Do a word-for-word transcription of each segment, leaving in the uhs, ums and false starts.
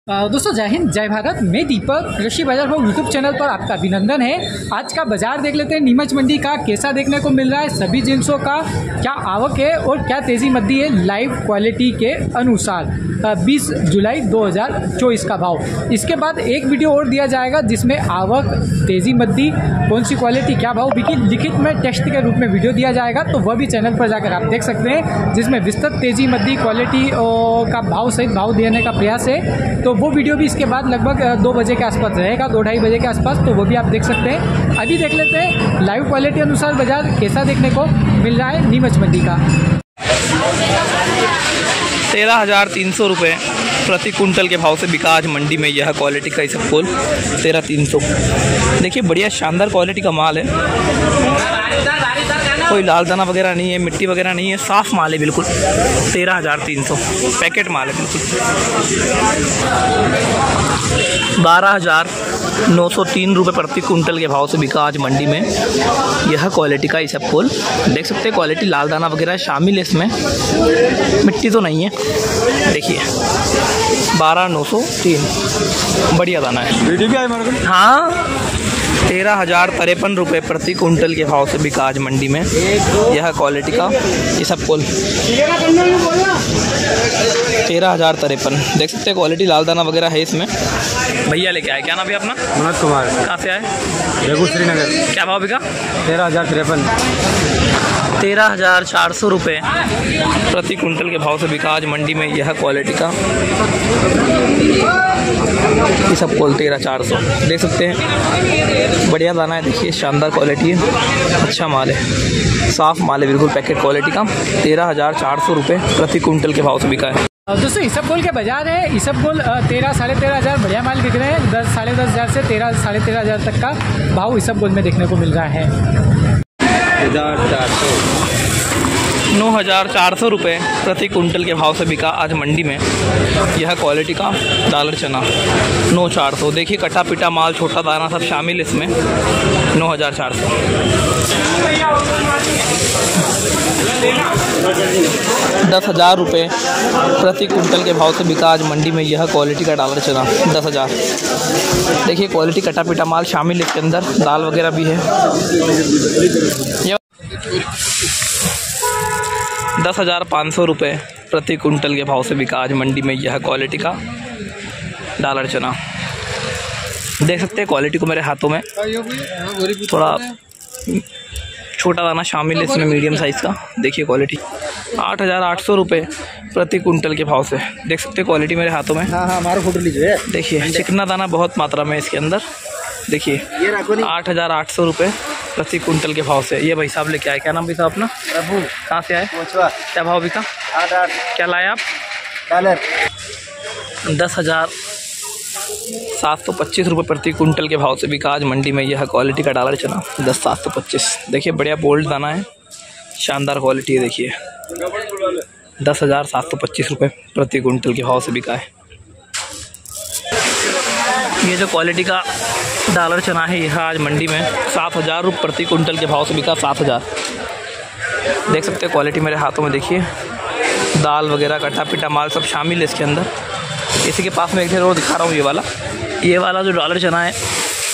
दोस्तों जय हिंद जय भारत। मैं दीपक, कृषि बाजार भाव यूट्यूब चैनल पर आपका अभिनंदन है। आज का बाजार देख लेते हैं नीमच मंडी का कैसा देखने को मिल रहा है। सभी जिनसों का क्या आवक है और क्या तेज़ी मद्दी है लाइव क्वालिटी के अनुसार बीस जुलाई दो हज़ार चौबीस का भाव। इसके बाद एक वीडियो और दिया जाएगा जिसमें आवक, तेज़ी मद्दी, कौन सी क्वालिटी क्या भाव बिकी लिखित में टेक्स्ट के रूप में वीडियो दिया जाएगा, तो वह भी चैनल पर जाकर आप देख सकते हैं, जिसमें विस्तृत तेज़ी मद्दी क्वालिटी का भाव सहित भाव देने का प्रयास है। तो वो वीडियो भी इसके बाद लगभग दो बजे के आसपास रहेगा, दो ढाई बजे के आसपास, तो वो भी आप देख सकते हैं। अभी देख लेते हैं लाइव क्वालिटी अनुसार बाजार कैसा देखने को मिल रहा है नीमच मंडी का। तेरह हज़ार तीन सौ रुपये प्रति कुंटल के भाव से बिका आज मंडी में यह क्वालिटी का इसबगोल तेरह तीन सौ। देखिए बढ़िया शानदार क्वालिटी का माल है, कोई लाल दाना वगैरह नहीं है, मिट्टी वगैरह नहीं है, साफ माल है बिल्कुल। तेरह हज़ार तीन सौ पैकेट माल है बिल्कुल। बारह हज़ार नौ सौ तीन रुपये प्रति कुंटल के भाव से बिका आज मंडी में यह क्वालिटी का इसबगोल। देख सकते हैं क्वालिटी लाल दाना वगैरह शामिल है इसमें, मिट्टी तो नहीं है। देखिए बारह नौ सौ तीन बढ़िया दाना है। वीडियो भी आए हाँ। तेरह हज़ार तिरपन रुपये प्रति कुंटल के भाव से बिका आज मंडी में यह क्वालिटी का इसबगोल। तेरह हज़ार तिरपन देख सकते हैं क्वालिटी लाल दाना वगैरह है इसमें। भैया लेके आए, क्या नाम है अपना? मनोज कुमार। कहाँ से आए? बेगूसराय नगर। क्या भाव बिका? तेरह हज़ार तिरपन तेरह हज़ार चार सौ रुपये प्रति कुंटल के भाव से बिका आज मंडी में यह क्वालिटी का इसबगोल। तेरह चार सौ देख सकते हैं बढ़िया दाना है। देखिए शानदार क्वालिटी है, अच्छा माल है, साफ माल है बिल्कुल, पैकेट क्वालिटी का। तेरह हज़ार चार सौ रुपये प्रति कुंटल के भाव से बिका है। दोस्तों इसबगोल के बाजार है। इसबगोल तेरह साढ़े तेरह हज़ार बढ़िया माल बिक रहे हैं। दस साढ़े दस हज़ार से तेरह साढ़े तेरह हज़ार तक का भाव इसबगोल में देखने को मिल रहा है। हज़ार चार सौ नौ हज़ार चार सौ रुपये प्रति कुंटल के भाव से बिका आज मंडी में यह क्वालिटी का डालर चना। नौ चार सौ देखिए कटा पिटा माल, छोटा दाना सब शामिल इसमें। नौ हज़ार चार सौ दस हज़ार रुपये प्रति कुंटल के भाव से बिका आज मंडी में यह क्वालिटी का डालर चना। दस हज़ार देखिए क्वालिटी कटा पिटा माल शामिल है इसके अंदर, दाल वगैरह भी है। दस हज़ार पाँच सौ रुपये प्रति कुंटल के भाव से बिका आज मंडी में यह क्वालिटी का डालर चना। देख सकते हैं क्वालिटी को मेरे हाथों में, थोड़ा छोटा दाना शामिल है इसमें, मीडियम साइज़ का। देखिए क्वालिटी आठ हज़ार आठ सौ रुपये प्रति कुंटल के भाव से। देख सकते हैं क्वालिटी मेरे हाथों में। हाँ हाँ हमारा फोटो लीजिए। देखिए चिकना दाना बहुत मात्रा में इसके अंदर। देखिए आठ हज़ार आठ सौ रुपये प्रति कुंटल के भाव से ये भाई साहब लेके आए। क्या नाम भाई साहब अपना? प्रभु। कहाँ से आए? क्या भाव बिका? आठ आठ क्या लाए आप? डॉलर। दस हज़ार सात सौ पच्चीस रुपये प्रति कुंटल के भाव से बिका आज मंडी में यह क्वालिटी का डालर चना। दस सात सौ पच्चीस देखिए बढ़िया बोल्ड दाना है, शानदार क्वालिटी है। देखिए दस हज़ार सात सौ पच्चीस रुपये प्रति कुंटल के भाव से बिका है। ये जो क्वालिटी का डालर चना है यह आज मंडी में सात हज़ार रुपये प्रति कुंटल के भाव से बिका। सात हज़ार देख सकते हैं क्वालिटी मेरे हाथों में। देखिए दाल वगैरह कटा पिटा माल सब शामिल है इसके अंदर। इसी के पास में एक ढेर और दिखा रहा हूँ, ये वाला ये वाला जो डॉलर चना है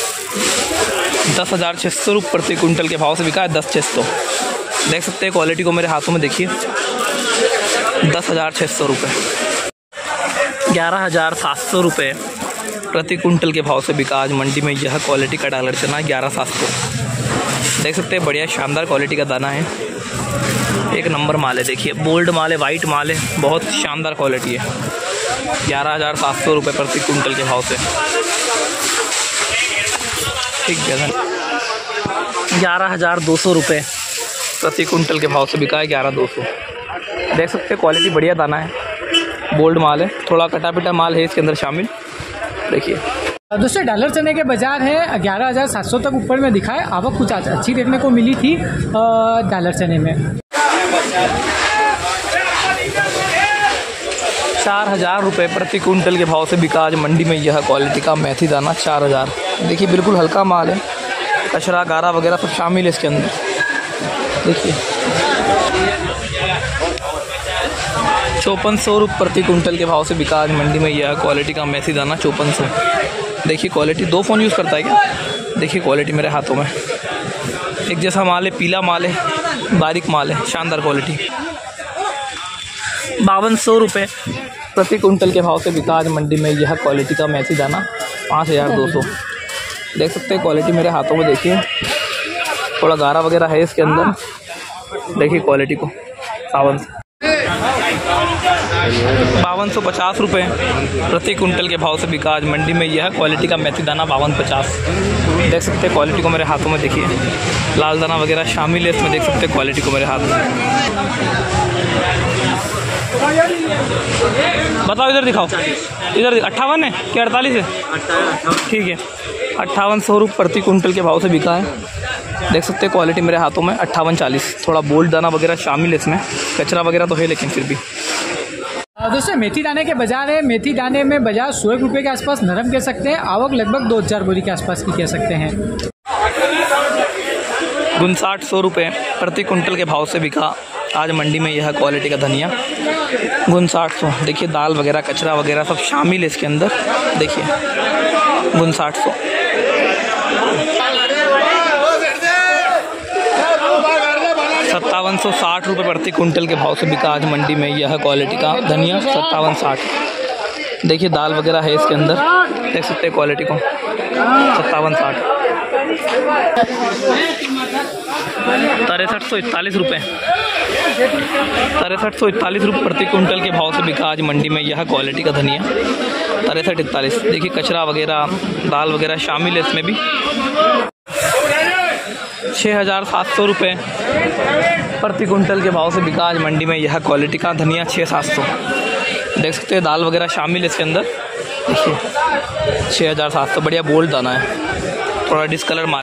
दस हज़ार छः सौ रुपये प्रति कुंटल के भाव से बिका है। दस छः सौ देख सकते हैं क्वालिटी को मेरे हाथों में। देखिए दस हज़ार छः सौ रुपये ग्यारह हज़ार सात सौ रुपये प्रति कुंटल के भाव से बिका आज मंडी में यह क्वालिटी का डालर चना। ग्यारह सात सौ देख सकते हैं बढ़िया शानदार क्वालिटी का दाना है, एक नंबर माल है। देखिए बोल्ड माल है, वाइट माल है, बहुत शानदार क्वालिटी है। ग्यारह हज़ार सात सौ रुपये प्रति कुंटल के भाव से। ठीक है ग्यारह हज़ार दो सौ रुपये प्रति कुंटल के भाव से बिका है। ग्यारह दो सौ देख सकते हैं क्वालिटी बढ़िया दाना है, बोल्ड माल है, थोड़ा कटा पिटा माल है इसके अंदर शामिल। देखिए दोस्तों डॉलर चने के बाजार है ग्यारह हज़ार सात सौ तक ऊपर में दिखा है। आवक कुछ अच्छी देखने को मिली थी डॉलर चने में। चार हज़ार रुपये प्रति कुंटल के भाव से बिका आज मंडी में यह क्वालिटी का मेथी दाना। चार हज़ार देखिए बिल्कुल हल्का माल है, कचरा गारा वगैरह सब शामिल है इसके अंदर। देखिए चौपन सौ रुपये प्रति कुंटल के भाव से बिका आज मंडी में यह क्वालिटी का मेथी दाना चौपन सौ। देखिए क्वालिटी, दो फ़ोन यूज़ करता है क्या? देखिए क्वालिटी मेरे हाथों में, एक जैसा माल है, पीला माल है, बारीक माल है, शानदार क्वालिटी। बावन सौ रुपये प्रति कुंटल के भाव से बिका आज मंडी में यह क्वालिटी का मेथी दाना पाँच हज़ार दो सौ। देख सकते हैं क्वालिटी मेरे हाथों में, देखिए थोड़ा गारा वगैरह है इसके अंदर। देखिए क्वालिटी को, बावन बावन सौ पचास रुपये प्रति कुंटल के भाव से बिका आज मंडी में यह क्वालिटी का मेथी दाना बावन पचास। देख सकते हैं क्वालिटी को मेरे हाथों में, देखिए लाल दाना वगैरह शामिल है इसमें। देख सकते हैं क्वालिटी को मेरे हाथ में। बताओ, इधर दिखाओ, इधर अट्ठावन है क्या अड़तालीस है? ठीक है, अट्ठावन सौ रुपये प्रति कुंटल के भाव से बिका है। देख सकते हैं क्वालिटी मेरे हाथों में, अट्ठावन चालीस। थोड़ा बोल्ड दाना वगैरह शामिल है इसमें, कचरा वगैरह तो है लेकिन फिर भी। दोस्तों मेथी दाने के बाजार है। मेथी दाने में बाजार सौ एक रुपये के आसपास नरम कह सकते हैं। आवक लगभग दो हज़ार बोरी के आसपास की कह सकते हैं। उनसाठ सौ रुपये प्रति कुंटल के भाव से बिका आज मंडी में यह क्वालिटी का धनिया उनसाठ सौ। देखिए दाल वगैरह, कचरा वगैरह सब शामिल है इसके अंदर। देखिए उनसाठ सौ। सत्तावन सौ साठ रुपये प्रति कुंटल के भाव से बिका आज मंडी में यह क्वालिटी का धनिया सत्तावन साठ। देखिए दाल वगैरह है इसके अंदर, देख सकते हैं क्वालिटी को, सत्तावन साठ। तिरसठ सौ इकतालीस रुपये तिरसठ सौ इकतालीस रुपये प्रति कुंटल के भाव से बिका आज मंडी में यह क्वालिटी का धनिया तिरसठ इकतालीस। देखिए कचरा वगैरह, दाल वगैरह शामिल है इसमें भी। छः हज़ार सात सौ रुपये प्रति कुंटल के भाव से बिका आज मंडी में यह क्वालिटी का धनिया छः सात सौ। देख सकते हैं दाल वगैरह शामिल है इसके अंदर। देखिए छः हज़ार सात सौ, बढ़िया बोल्ड दाना है, थोड़ा डिस्कलर मार।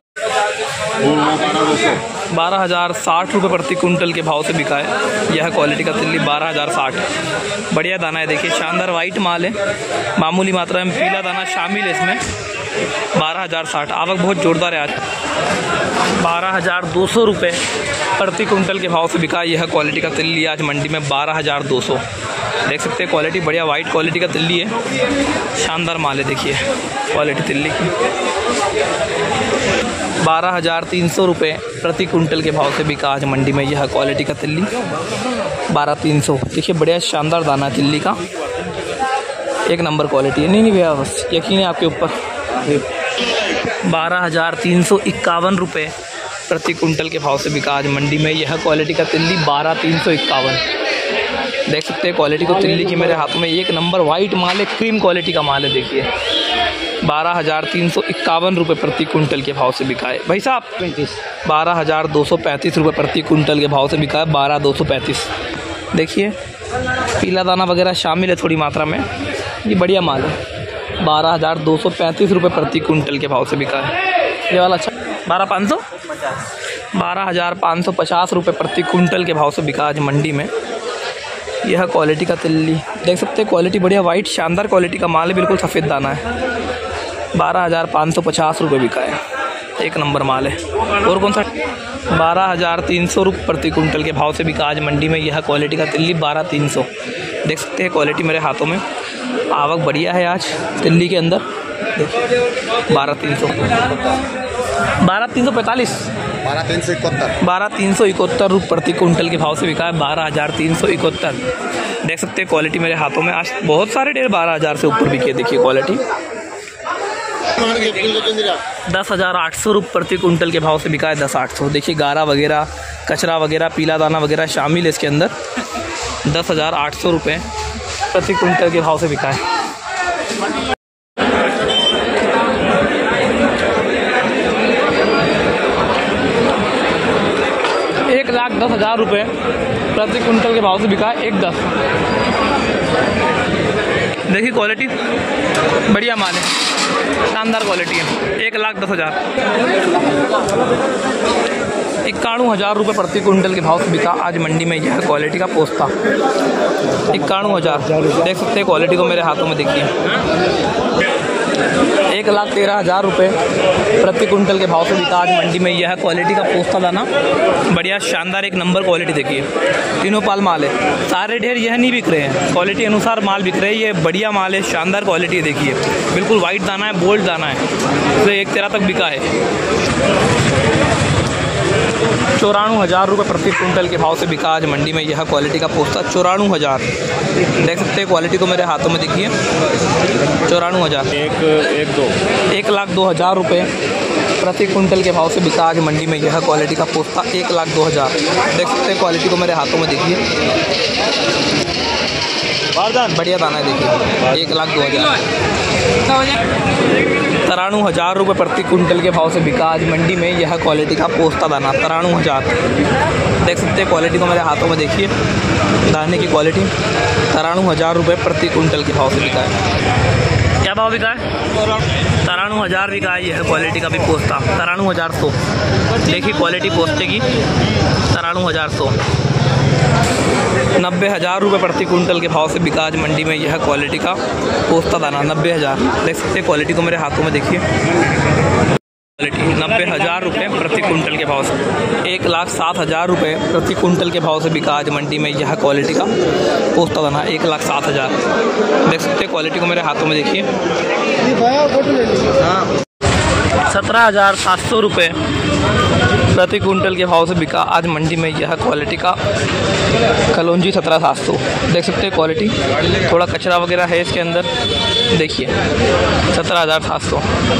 बारह हज़ार साठ रुपये प्रति कुंटल के भाव से बिका है यह क्वालिटी का तिल्ली, बारह हज़ार साठ। बढ़िया दाना है, देखिए शानदार वाइट माल है, मामूली मात्रा में पीला दाना शामिल है इसमें। बारह हज़ार साठ, आवक बहुत जोरदार है आज। बारह हज़ार दो सौ रुपये प्रति कुंटल के भाव से बिका यह क्वालिटी का तिल्ली आज मंडी में बारह हज़ार दो सौ। देख सकते हैं क्वालिटी, बढ़िया वाइट क्वालिटी का तिल्ली है, शानदार माल है। देखिए क्वालिटी तिल्ली की। बारह हज़ार तीन सौ रुपये प्रति कुंटल के भाव से बिका आज मंडी में यह क्वालिटी का तिल्ली बारह तीन सौ। देखिए बढ़िया शानदार दाना है तिल्ली का, एक नंबर क्वालिटी है। नहीं नहीं भैया, बस यकीन है आपके ऊपर। बारह हज़ार तीन सौ इक्यावन रुपये प्रति कुंटल के भाव से बिका आज मंडी में यह क्वालिटी का तिल्ली बारह तीन सौ इक्यावन। देख सकते हैं क्वालिटी को तिल्ली की मेरे हाथों में, एक नंबर वाइट माल है, क्रीम क्वालिटी का माल है। देखिए बारह हज़ार तीन सौ इक्यावन रुपये प्रति कुंटल के भाव से बिका है। भाई साहब पैंतीस बारह हज़ार दो सौ पैंतीस रुपये प्रति कुंटल के भाव से बिका है, बारह दो सौ पैंतीस। देखिए पीला दाना वगैरह शामिल है थोड़ी मात्रा में, ये बढ़िया माल है। बारह हज़ार दो सौ पैंतीस रुपये प्रति कुंटल के भाव से बिका है ये वाला। अच्छा बारह पाँच सौ बारह हज़ार पाँच सौ पचास रुपये प्रति कुंटल के भाव से बिका आज मंडी में यह क्वालिटी का तिल्ली। देख सकते हैं क्वालिटी बढ़िया वाइट शानदार क्वालिटी का माल है, बिल्कुल सफ़ेद दाना है। बारह हज़ार पाँच सौ पचास रुपये बिका है, एक नंबर माल है। और कौन सा? बारह हज़ार तीन सौ रुपये प्रति कुंटल के भाव से बिका आज मंडी में यह क्वालिटी का तिल्ली बारह तीन सौ। देख सकते हैं क्वालिटी मेरे हाथों में, आवक बढ़िया है आज तिल्ली के अंदर। बारह तीन सौ बारह तीन सौ पैंतालीस बारह तीन सौ इकहत्तर बारह तीन सौ इकहत्तर रुपये प्रति कुंटल के भाव से बिका है, बारह हज़ार तीन सौ इकहत्तर। देख सकते हैं क्वालिटी मेरे हाथों में, आज बहुत सारे डेढ़ बारह हज़ार से ऊपर बिके। देखिए क्वालिटी दस हज़ार आठ सौ रुपये प्रति कुंटल के भाव से बिका है, दस आठ सौ। देखिए गारा वगैरह, कचरा वगैरह, पीला दाना वगैरह शामिल है इसके अंदर। दस हज़ार आठ सौ रुपये प्रति कुंटल के भाव से बिका है। एक लाख दस हज़ार रुपये प्रति कुंटल के भाव से बिका है, एक दस। देखिए क्वालिटी बढ़िया माल है, शानदार क्वालिटी है। एक लाख दस हज़ार इक्यानवे हज़ार रुपये प्रति कुंटल के भाव से बिका आज मंडी में यह क्वालिटी का पोस्ता, इक्यानवे हज़ार। देख सकते हैं क्वालिटी को मेरे हाथों में, देखिए एक लाख तेरह हज़ार रुपये प्रति कुंटल के भाव से बिका आज मंडी में। यह क्वालिटी का पोस्ता दाना, बढ़िया शानदार एक नंबर क्वालिटी देखिए, तीनों पाल माल है। सारे ढेर यह नहीं बिक रहे हैं, क्वालिटी अनुसार माल बिक रहे हैं। ये बढ़िया माल है, शानदार क्वालिटी है देखिए, बिल्कुल वाइट दाना है, बोल्ड दाना है, तो एक तेरह तक बिका है। चौरानवे हज़ार रुपये प्रति कुंटल के भाव से बिका आज मंडी में यह क्वालिटी का पोस्ता। चौरानवे हज़ार देख सकते हैं, क्वालिटी को मेरे हाथों में देखिए, चौरानवे हज़ार एक एक दो एक लाख दो हज़ार रुपये प्रति कुंटल के भाव से बिका आज मंडी में यह क्वालिटी का पोस्ता। एक लाख दो हज़ार देख सकते हैं, क्वालिटी को मेरे हाथों में देखिए, बढ़िया दाना है देखिए, एक लाख दो हज़ार तिरानवे हज़ार रुपये प्रति कुंटल के भाव से बिका आज मंडी में यह क्वालिटी का पोस्ता दाना। तिरानवे हज़ार देख सकते हैं, क्वालिटी को मेरे हाथों में देखिए, दाने की क्वालिटी। तिरानवे हज़ार रुपये प्रति कुंटल के भाव से बिका है। क्या भाव बिका है? तिरानवे हज़ार बिका है यह क्वालिटी का भी पोस्ता। तिरानवे हज़ार सौ देखिए क्वालिटी पोस्ते की, तिरानवे हज़ार सौ नब्बे हज़ार रुपये प्रति कुंटल के भाव से बिका आज मंडी में यह क्वालिटी का पोस्ता दाना। नब्बे हज़ार देख सकते हैं, क्वालिटी को मेरे हाथों में देखिए, क्वालिटी नब्बे हज़ार रुपये प्रति कुंटल के भाव से। एक लाख सात हज़ार रुपये प्रति कुंटल के भाव से बिका आज मंडी में यह क्वालिटी का पोस्ता दाना। एक लाख सात हज़ार देख सकते हैं, क्वालिटी को मेरे हाथों में देखिए। सत्रह हज़ार सात सौ रुपये प्रति कुंटल के भाव से बिका आज मंडी में यह क्वालिटी का कलौंजी। सत्रह सात सौ देख सकते हैं, क्वालिटी थोड़ा कचरा वगैरह है इसके अंदर देखिए। सत्रह हज़ार सात सौ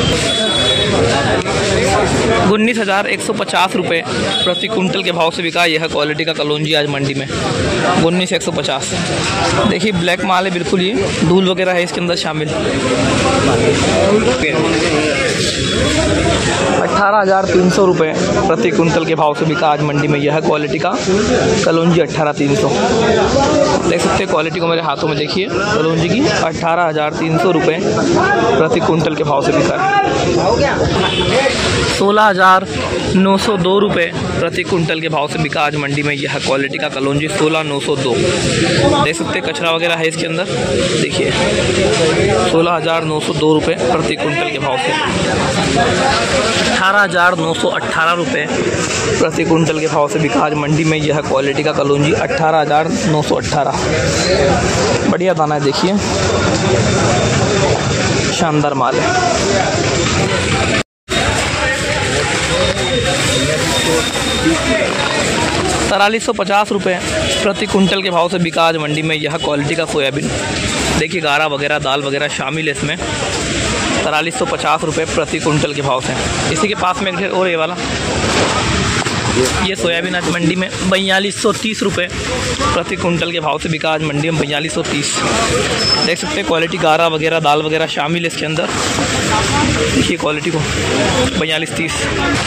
उन्नीस हज़ार एक सौ पचास रुपये प्रति कुंटल के भाव से बिका यह क्वालिटी का कलौंजी आज मंडी में। उन्नीस एक सौ पचास देखिए, ब्लैक माल है बिल्कुल, ये धूल वगैरह है इसके अंदर शामिल। अट्ठारह हज़ार तीन सौ रुपये प्रति कुंटल के भाव से बिका आज मंडी में यह क्वालिटी का कलौंजी। अट्ठारह तीन सौ देख सकते हैं, क्वालिटी को मेरे हाथों में देखिए, कलौंजी की अट्ठारह हज़ार तीन सौ रुपये प्रति कुंटल के भाव से बिका है। सोलह हज़ार नौ सौ दो रुपये प्रति कुंटल के भाव से बिका आज मंडी में यह क्वालिटी का कलौंजी। सोलह नौ सौ दो देख सकते हैं, कचरा वगैरह है इसके अंदर देखिए। सोलह हज़ार नौ सौ दो रुपये प्रति कुंटल के भाव से। अठारह हज़ार नौ सौ अट्ठारह रुपये प्रति कुंटल के भाव से बिका आज मंडी में यह क्वालिटी का कलौंजी। अट्ठारह हज़ार नौ सौ अट्ठारह बढ़िया दाना है देखिए, शानदार माल है। तैंतालीस सौ पचास रुपये प्रति कुंटल के भाव से बिका आज मंडी में यह क्वालिटी का सोयाबीन देखिए, गारा वगैरह दाल वगैरह शामिल है इसमें। तैंतालीस सौ पचास रुपये प्रति कुंटल के भाव से। इसी के पास में एक और ये वाला, ये सोयाबीन आज मंडी में बयालीस सौ तीस रुपये प्रति कुंटल के भाव से बिका आज मंडी में। बयालीस सौ तीस देख सकते हैं, क्वालिटी गारा वगैरह दाल वगैरह शामिल है इसके अंदर देखिए, क्वालिटी को बयालीस तीस।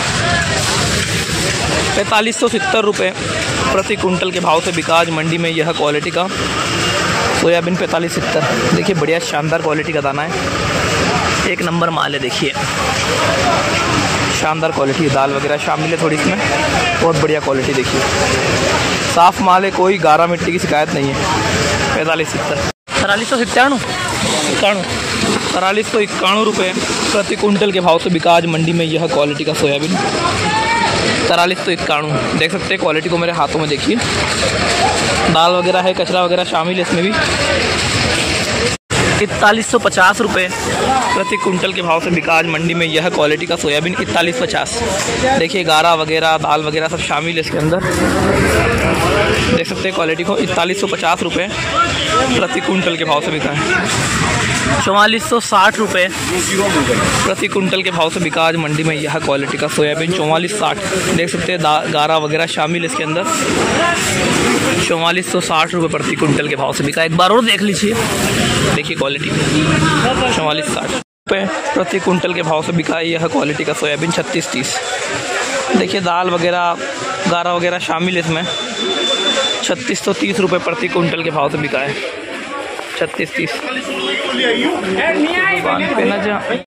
पैंतालीस सौ सत्तर रुपये प्रति कुंटल के भाव से बिका आज मंडी में यह क्वालिटी का सोयाबीन। पैंतालीस सत्तर देखिए, बढ़िया शानदार क्वालिटी का दाना है, एक नंबर माल है देखिए, शानदार क्वालिटी। दाल वगैरह शामिल है थोड़ी इसमें, बहुत बढ़िया क्वालिटी देखिए, साफ़ माल है, कोई गारा मिट्टी की शिकायत नहीं है। पैंतालीस सत्तर तैंतालीस सौ सत्ताणु इक्याणु तैंतालीस सौ इक्याणु रुपये प्रति कुंटल के भाव से बिका आज मंडी में यह क्वालिटी का सोयाबीन। तैंतालीस सौ इक्याणु देख सकते हैं, क्वालिटी को मेरे हाथों में देखिए, दाल वगैरह है, कचरा वगैरह शामिल है इसमें भी। इकतालीस सौ पचास रुपये प्रति कुंटल के भाव से बिका आज मंडी में यह क्वालिटी का सोयाबीन। इकतालीस पचास देखिए, गारा वगैरह दाल वगैरह सब शामिल है इसके अंदर देख सकते हैं, क्वालिटी को इकतालीस सौ पचास रुपये प्रति कुंटल के भाव से बिका है। चौवालीस सौ साठ रुपये प्रति कुंटल के भाव से बिका आज मंडी में यह क्वालिटी का सोयाबीन। चौवालीस साठ देख सकते हैं, गारा वगैरह शामिल है इसके अंदर। चौवालीस सौ साठ रुपये प्रति कुंटल के भाव से बिका। एक बार और देख लीजिए, देखिए क्वालिटी चौवालीस साठ रुपये प्रति कुंटल के भाव से बिका यह क्वालिटी का सोयाबीन। छत्तीस तीस देखिए, दाल वगैरह गारा वगैरह शामिल है इसमें। छत्तीस सौ तीस रुपये प्रति कुंटल के भाव से बिका है। छत्तीस तीस